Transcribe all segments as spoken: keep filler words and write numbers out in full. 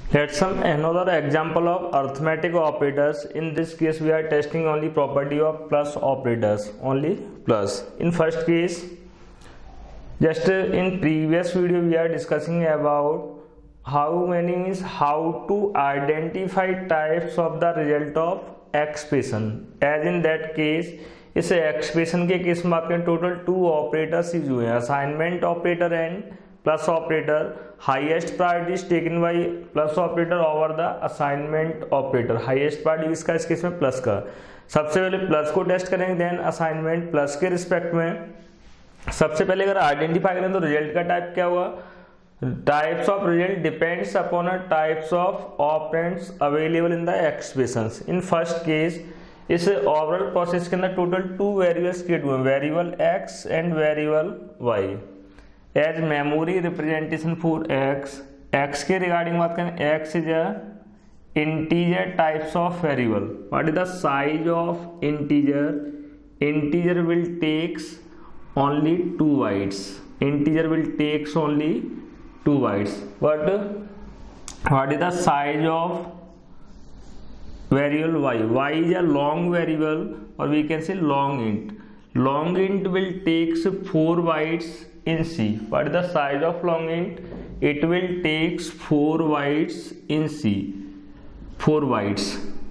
Let's some another example of arithmetic operators. In this case, we are testing only property of plus operators, only plus. In first case, just in previous video we are discussing about how many means how to identify types of the result of expression. As in that case, इस expression के case में आपके total two operators use हुए हैं, assignment operator and plus operator. Highest priority is taken by plus operator over the assignment operator. Highest priority इसका इस case में plus का. सबसे पहले प्लस को टेस्ट करेंगे, देन असाइनमेंट. प्लस के रिस्पेक्ट में सबसे पहले अगर आइडेंटिफाई करें तो रिजल्ट का टाइप क्या हुआ. Types of result depends upon a types of operands available in the expressions. In first case इस ओवरऑल प्रोसेस के अंदर टोटल टू वेरिएबल्स क्रिएट हुए, variable x and variable y. As memory representation for x, x के regarding बात करें, x is a integer types of variable. What is the size of integer? Integer will takes only two bytes. Integer will takes only two bytes. But what is the size of variable y? Y is a long variable, or we can say long int. Long int will takes four bytes in C. What is the size of long int? It will takes four bytes in C. Four bytes.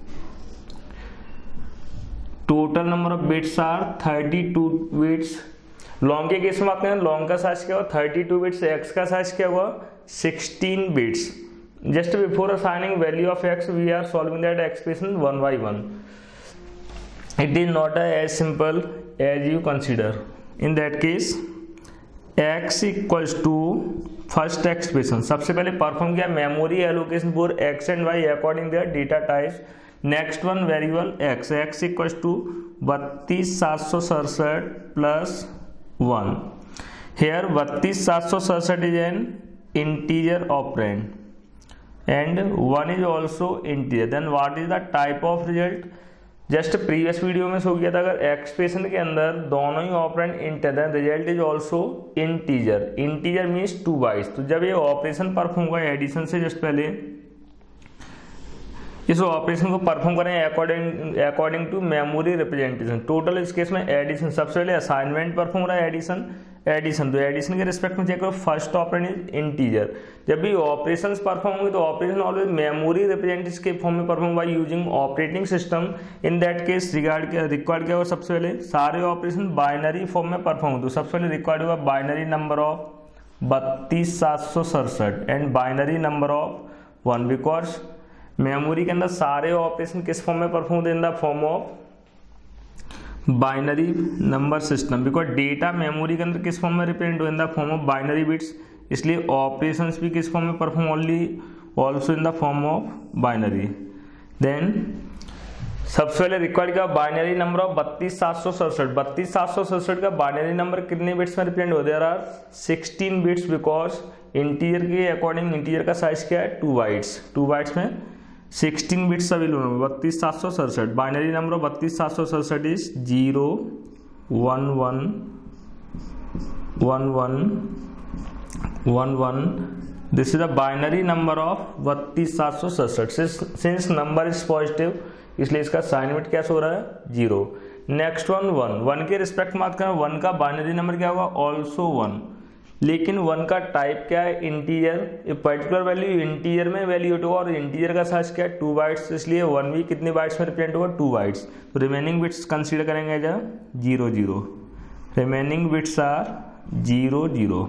Total number of bits are thirty-two bits. Long के case में बात करें, long का size क्या हुआ thirty two bits. X का size क्या हुआ sixteen bits. Just before assigning value of x we are solving that expression one by one. It is not as simple as you consider. In that case x equals to first expression. सबसे पहले perform किया memory allocation for x and y according their data types. Next one variable x, x equals to बत्तीस सात सौ सड़सठ plus one. Here बत्तीस सात सौ सड़सठ is an integer operand and one is also integer. Then what is the type of result? Just previous video में show किया था, अगर एक्सप्रेशन के अंदर दोनों ही ऑपरेंड इंट है then result is also integer. Integer means two bytes. तो जब ये ऑपरेशन परफॉर्म हुआ एडिशन से जस्ट पहले इस ऑपरेशन को परफॉर्म करें according according to memory representation. Total इस केस में एडिशन, सबसे पहले असाइनमेंट परफॉर्म हो रहा है एडिशन एडिशन तो एडिशन के रिस्पेक्ट में चेक करो फर्स्ट ऑपरेंड इज इंटीजर. जब भी ऑपरेशंस परफॉर्म होंगे तो ऑपरेशन ऑलवेज मेमोरी रिप्रेजेंटेशन के फॉर्म में perform by using operating system. In that case regard required क्या होगा, सबसे पहले सारे ऑपरेशन बाइनरी फॉर्म में परफॉर्म हो. तो सबसे पहले रिक्वायर्ड होगा बाइनरी नंबर ऑफ बत्तीस सात सौ सड़सठ and binary number of one. Because memory के अंदर सारे ऑपरेशन किस फॉर्म में परफॉर्म होते हैं, in the form of binary number system. Because data memory के अंदर किस फॉर्म में रिप्रेजेंट हो, in the form of binary bits. इसलिए ऑपरेशंस भी किस फॉर्म में perform, only also in the form of binary. Then सबसे पहले रिक्वायर्ड क्या, बाइनरी नंबर ऑफ बत्तीस सात सौ सड़सठ. बत्तीस सात सौ सड़सठ का बाइनरी नंबर कितने बिट्स में रिप्रेजेंट हो, there are sixteen bits. Because integer के अकॉर्डिंग इंटीजर का साइज क्या है टू बाइट्स. टू बाइट्स में सिक्सटीन बिट्स अवेलेबल होंगे. बत्तीस सात सौ सड़सठ बाइनरी नंबर ऑफ बत्तीस सात सौ सड़सठ is zero one one one one one one. This is the binary number of बत्तीस सात सौ सड़सठ. सिंस नंबर इज पॉजिटिव इसलिए इसका साइन बिट क्या हो रहा है zero. Next one one. One के रिस्पेक्ट में बात करें, वन का बाइनरी नंबर क्या होगा ऑल्सो वन. लेकिन वन का टाइप क्या है इंटीजर. ये पर्टिकुलर वैल्यू इंटीजर में वैल्यू होगा और इंटीजर का साइज क्या है टू बाइट्स. इसलिए वन भी कितने बाइट्स में रिप्रेजेंट होगा टू बाइट्स. तो रिमेनिंग बिट्स कंसीडर करेंगे as zero zero. Remaining bits are zero zero.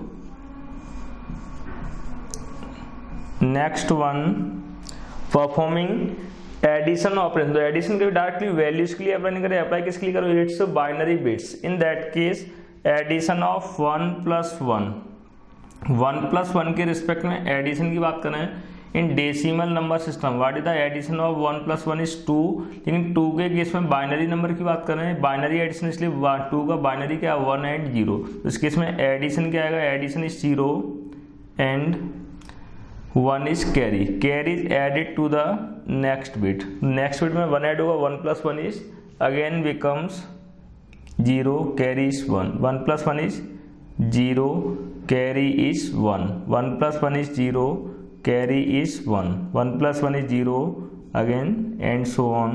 Next one performing addition operation. तो एडिशन के डायरेक्टली वैल्यूज के लिए अप्लाई नहीं करें, अप्लाई किसके लिए करो, it's binary bits. In that case addition of one plus one. One plus one के रिस्पेक्ट में एडिशन की बात करें in decimal number system. What is the addition of one plus one is two. लेकिन two के case में binary number की बात करें, बाइनरी एडिशन, इसलिए टू का बाइनरी क्या है वन एंड जीरो. तो इस केस में एडिशन क्या आएगा, addition is zero and one is carry. Carry is added to the next bit. Next bit में वन एड होगा, one plus one is again becomes zero, carry is one. One plus one is zero, carry is one. One plus one is zero, carry is one, one plus one is zero again and so on.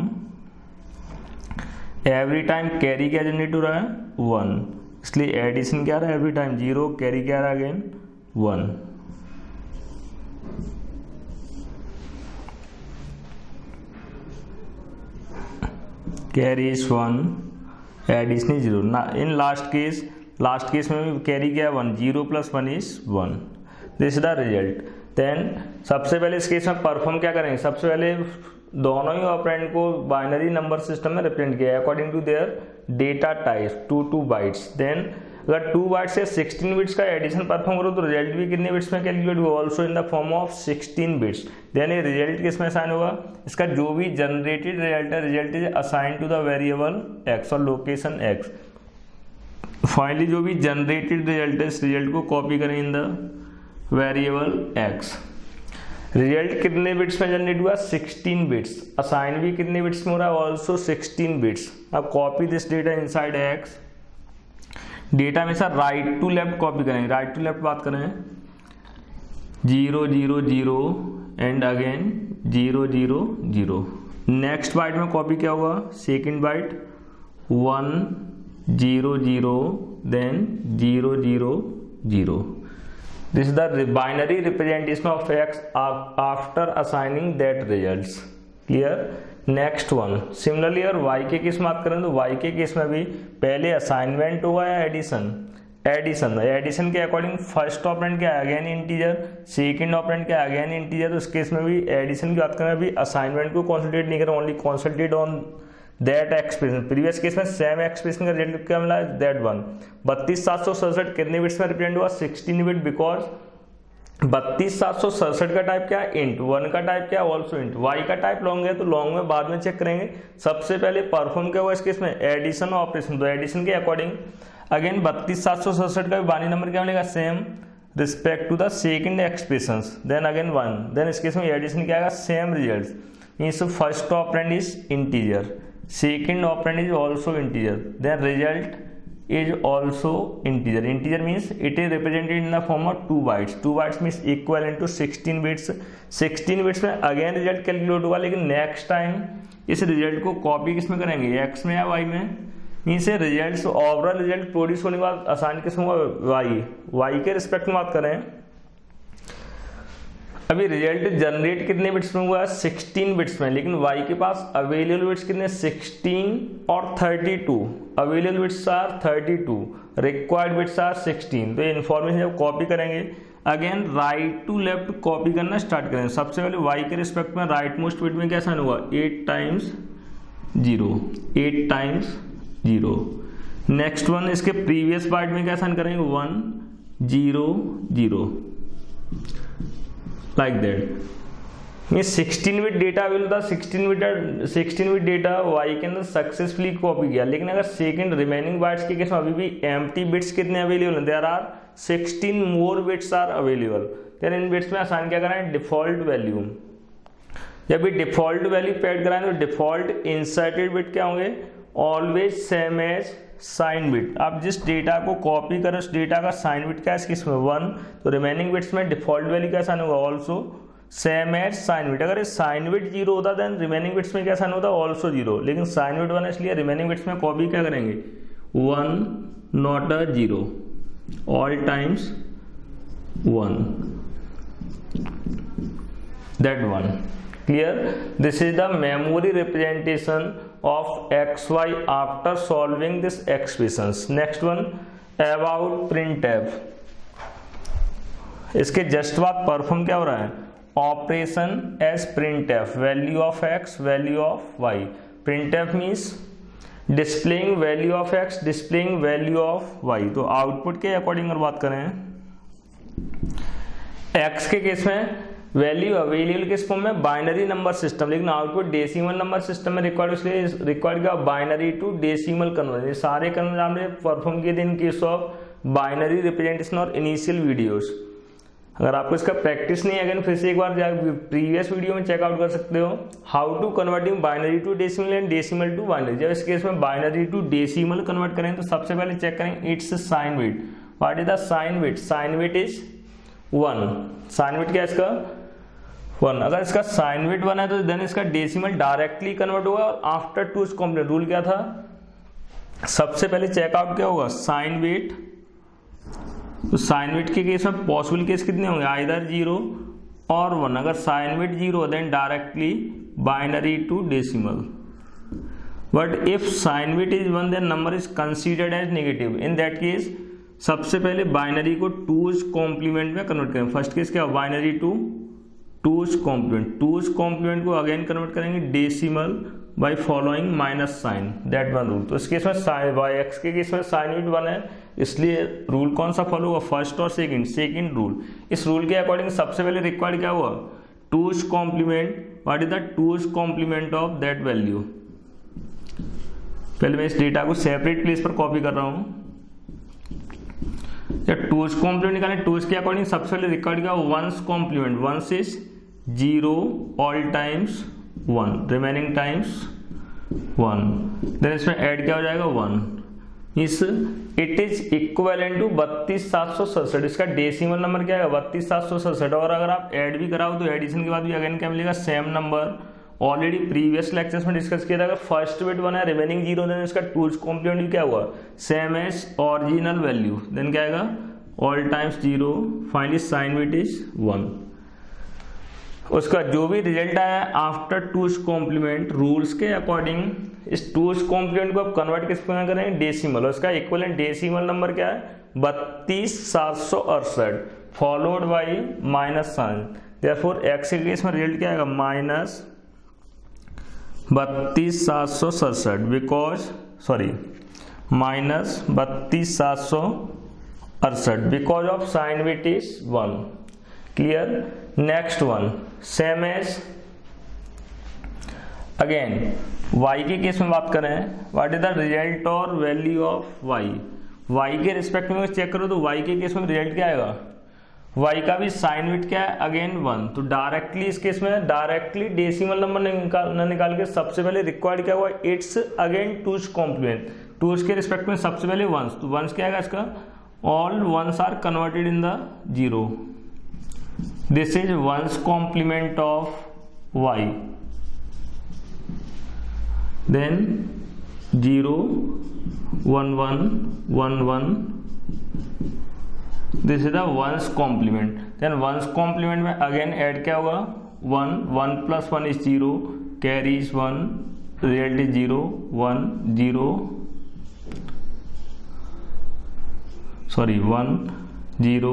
Every time carry क्या generate हो रहा है, one, इसलिए addition क्या रहा है every time zero, carry क्या रहा है again one. Carry is one, addition is zero. In last case, last case में भी कैरी क्या है one, zero plus one is one. This is the result. Then सबसे पहले इस केस में परफॉर्म क्या करेंगे, सबसे पहले दोनों ही ऑपरेंड को बाइनरी नंबर सिस्टम में रिप्रेजेंट किया है according to their data type, two two bytes. Then अगर टू बाइट्स से सिक्सटीन बिट्स का एडिशन परफॉर्म करो तो रिजल्ट भी कितने बिट्स में कैलकुलेट होगा, also in the form of sixteen bits. Then ये रिजल्ट किस में असाइन होगा, इसका जो भी जनरेटेड रिजल्ट है, result is assign to the variable x और लोकेशन एक्स. फाइनली जो भी जनरेटेड रिजल्ट है इस रिजल्ट को कॉपी करें in the variable x. Result कितने बिट्स में जनरेट हुआ, सिक्सटीन बिट्स. असाइन भी कितने बिट्स में हो रहा है, ऑल्सो सिक्सटीन बिट्स. अब copy this data inside x. Data में सर राइट टू लेफ्ट कॉपी करेंगे, राइट टू लेफ्ट बात करें zero zero zero and again zero zero zero. Next byte में कॉपी क्या होगा, second byte one zero zero then zero zero zero. This is the binary representation of x after assigning that results. Clear? Next one. Similarly और y के case में बात करें तो y के केस में भी पहले असाइनमेंट हुआ या एडिशन, एडिशन. एडिशन के अकॉर्डिंग फर्स्ट ऑपरेंड क्या है अगेन इंटीजर, सेकंड ऑपरेंड क्या है अगेन इंटीजर. तो इस केस में भी एडिशन की बात करें अभी असाइनमेंट को कॉन्सेंट्रेट नहीं करें, only concentrate on that expression. Previous case में सेम एक्सप्रेशन का रिजल्ट क्या मिला, दैट वन. बत्तीस सात सौ सड़सठ कितने बिट्स में रिप्रेजेंट हुआ, सिक्सटीन बिट, बिकॉज बत्तीस सात सौ सड़सठ का टाइप क्या है इंट, वन का टाइप क्या है ऑल्सो इंट. वाई का टाइप लॉन्ग है तो लॉन्ग में बाद में चेक करेंगे. सबसे पहले परफॉर्म क्या हुआ इस केस में, एडिशन ऑपरेशन. तो एडिशन के अकॉर्डिंग अगेन बत्तीस सात सौ सड़सठ का बाइनरी नंबर क्या मिलेगा, same respect to the second expression. Then again one. Then इस केस में एडिशन क्या आएगा, same result. Means first operand is integer, second operand is also integer, then result is also integer. Integer means it is represented in the form of two bytes. two bytes means equivalent to sixteen bits. sixteen bits में again result calculate होगा, लेकिन next time इस result को copy किस में करेंगे, x में या y में. Means result overall result produce होने के बाद आसान किस में होगा, y. y के रिस्पेक्ट में बात करें अभी रिजल्ट जनरेट कितने बिट्स में हुआ है, सिक्सटीन बिट्स में. लेकिन y के पास अवेलेबल बिट्स कितने, सिक्सटीन और thirty two. Available bits are thirty two, required bits are sixteen. तो ये इन्फॉर्मेशन जब कॉपी करेंगे again right to left copy करना स्टार्ट करेंगे. सबसे पहले y के रिस्पेक्ट में राइट मोस्ट बिट में क्या साइन हुआ, eight times zero, eight times zero. Next one इसके प्रीवियस बाइट में क्या साइन करेंगे, one zero zero, like that. Mean sixteen bit data available था, sixteen bit sixteen bit data y के अंदर सक्सेसफुली कॉपी किया. लेकिन अगर सेकंड रिमेनिंग बाइट्स के केस में अभी भी एम्प्टी बिट्स कितने अवेलेबल हैं, there are sixteen more bits are available. Then in bits में आसान क्या कराएं, डिफॉल्ट वैल्यू. जब भी डिफॉल्ट वैल्यू पैड कराएं तो डिफॉल्ट इंसर्टेड बिट क्या होंगे, always same as sign bit. आप जिस डेटा को कॉपी करें उस डेटा का साइन बिट क्या है इस केस में वन. तो रिमेनिंग बिट्स में डिफॉल्ट वैल्यू क्या साइन होगा, also same as sign bit. अगर साइन बिट जीरो होता देन रिमेनिंग बिट्स में क्या साइन होता, ऑल्सो जीरो. लेकिन साइन बिट वन है इसलिए रिमेनिंग बिट्स में कॉपी क्या करेंगे, one not a zero, all times one, that one. Clear? This is the memory representation of xy after solving this expressions. Next one about printf. इसके just बाद perform क्या हो रहा है, operation as printf, value of x, value of y. printf means displaying value of x, displaying value of y. तो output के according अगर बात करें x के केस में वैल्यू अवेलेबल किस फॉर्म में, बाइनरी नंबर सिस्टम. लेकिन आउटपुट डेसिमल नंबर सिस्टम में रिक्वायर्ड, इसलिए रिक्वायर्ड क्या, बाइनरी टू डेसिमल कन्वर्जन. सारे कन्वर्जन हमने परफॉर्म किए थे in case of binary representation और इनिशियल वीडियोस. अगर आपको इसका प्रैक्टिस नहीं है अगेन फिर से एक बार प्रीवियस वीडियो में चेकआउट कर सकते हो, how to converting binary to decimal and decimal to binary. जब इस केस में बाइनरी टू डेसिमल कन्वर्ट करें तो सबसे पहले चेक करें it's sign bit. What is the sign bit, sign bit is one. Sign bit क्या है इसका, वन। अगर इसका साइन बिट वन है तो देन इसका डेसिमल डायरेक्टली कन्वर्ट होगा और after two is complement. Rule क्या था, सबसे पहले चेकआउट क्या होगा, साइन बिट। तो साइन बिट के केस में पॉसिबल केस कितने होंगे, आइदर जीरो और वन। अगर sign bit zero then directly binary to decimal, but if sign bit is one then number is considered as negative. In that case सबसे पहले binary को two's complement में convert करेंगे। First case क्या, binary to twos complement. Two's complement को again convert करेंगे decimal by following minus sign, that one rule. तो इस केस में साइन बाय एक्स के केस में साइन बिट वन है, इसलिए रूल कौन सा फॉलो होगा, फर्स्ट और सेकंड, सेकंड रूल। इस रूल के अकॉर्डिंग सबसे पहले रिक्वायर्ड क्या हुआ, two's complement. What is the two's complement of that value. पहले मैं इस डेटा को सेपरेट प्लेस पर कॉपी कर रहा हूं। जब टूज कॉम्प्लीमेंट निकालें, टूज के अकॉर्डिंग सबसे पहले रिक्वायर्ड क्या, one's complement. Ones is zero, all times one, remaining times one. Then इसमें ऐड क्या हो जाएगा, वन। इस इट इज इक्विवेलेंट टू बत्तीस सात सौ सड़सठ। इसका डेसिमल नंबर क्या है, बत्तीस सात सौ सड़सठ। और अगर आप ऐड भी कराओ तो एडिशन के बाद भी अगेन क्या मिलेगा, same number. Already previous lectures में डिस्कस किया था, अगर फर्स्ट बिट वन है, रिमेनिंग जीरो, देन इसका टूज कॉम्प्लीमेंट भी क्या हुआ, same as original value. Then क्या आएगा, all times zero, finally sign bit is one. उसका जो भी रिजल्ट आया आफ्टर टूज कॉम्प्लीमेंट, रूल्स के अकॉर्डिंग इस टूज कॉम्प्लीमेंट को आप कन्वर्ट किस में करेंगे, डेसिमल। और उसका इक्विवेलेंट डेसिमल नंबर क्या है, बत्तीस सात सौ अड़सठ, followed by minus sign. Therefore x के केस में रिजल्ट क्या आएगा, माइनस बत्तीस सात सौ सड़सठ, बिकॉज सॉरी माइनस बत्तीस सात सौ अड़सठ because of sign bit is one. Clear. Next one, same as again y के केस में बात करें, व्हाट इज द रिजल्ट और वैल्यू ऑफ y। y के रिस्पेक्ट में चेक करो तो y के केस में रिजल्ट क्या आएगा, y का भी साइन बिट क्या है, अगेन वन। तो डायरेक्टली इस केस में डायरेक्टली डेसिमल नंबर निकाल न निकाल के सबसे पहले रिक्वायर्ड क्या हुआ, it's again two's complement. Two's के रिस्पेक्ट में सबसे पहले वंस, तो वंस क्या आएगा इसका, all ones are converted in the zero. This is one's complement of y। Then zero one one one one, this is the one's complement. Then one's complement में again add क्या होगा, one, one plus one is zero, carry is one, result is zero, one zero, sorry one zero,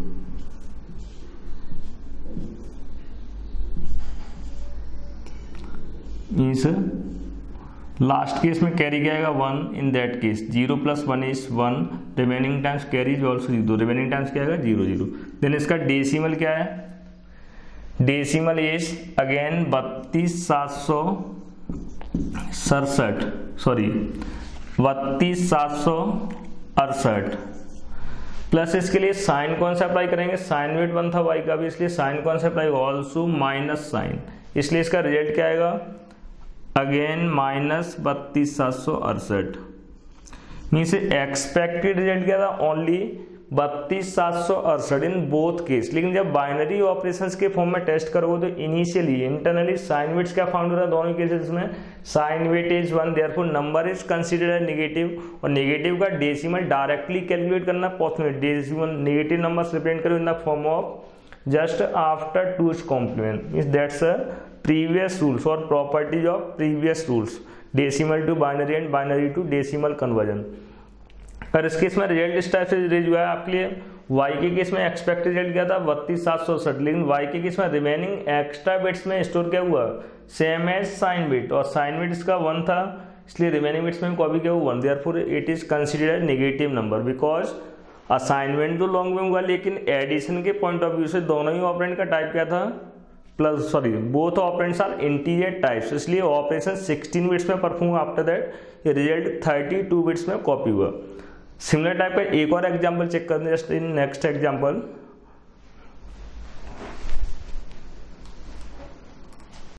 means last case में carry क्या आएगा, one. In that case zero plus one is one, remaining times carry is also zero, remaining times क्या आएगा, zero zero. Then इसका decimal क्या है, decimal is again बत्तीस सात सौ सड़सठ, सॉरी बत्तीस सात सौ अड़सठ। प्लस इसके लिए साइन कौन सा अप्लाई करेंगे, साइन बिट वन था वाई का भी, इसलिए साइन कौन सा अप्लाई, ऑल्सो माइनस साइन। इसलिए इसका रिजल्ट क्या आएगा, अगेन माइनस बत्तीस सात सौ अड़सठ। मीन्स एक्सपेक्टेड रिजल्ट क्या था, ओनली बत्तीस सात सौ अड़सठ इन बोथ केस। लेकिन जब बाइनरी ऑपरेशंस के फॉर्म में टेस्ट करोगे तो इनिशियली इंटरनली साइन बिट्स क्या फाउंड हो रहा है, दोनों केसेस में sign bit is one, therefore number is considered as negative. और नेगेटिव का डेसिमल डायरेक्टली कैलकुलेट करना possible, decimal negative numbers represent करो in the form of just after two's complement. Means that's a previous rules or properties of previous rules, decimal to binary and binary to decimal conversion। अगर इस case में result इस type से raise हुआ है आपके लिए, y के केस में एक्सपेक्ट रिजल्ट क्या था बत्तीस सात सौ अड़सठ, लेकिन y के केस में रिमेनिंग एक्स्ट्रा बिट्स में स्टोर क्या हुआ, सेम एज साइन बिट, और साइन बिट इसका वन था, इसलिए रिमेनिंग बिट्स में कॉपी क्या हुआ one. Therefore it is considered negative number because assignment तो लॉन्ग में हुआ, लेकिन एडिशन के पॉइंट ऑफ व्यू से दोनों ही ऑपरेंड का टाइप क्या था, plus sorry both operands are integer types, इसलिए ऑपरेशन सिक्सटीन बिट्स में परफॉर्म, आफ्टर दैट ये रिजल्ट थर्टी टू बिट्स में कॉपी हुआ। सिमिलर टाइप का एक और एग्जांपल चेक करते हैं जस्ट इन नेक्स्ट एग्जांपल।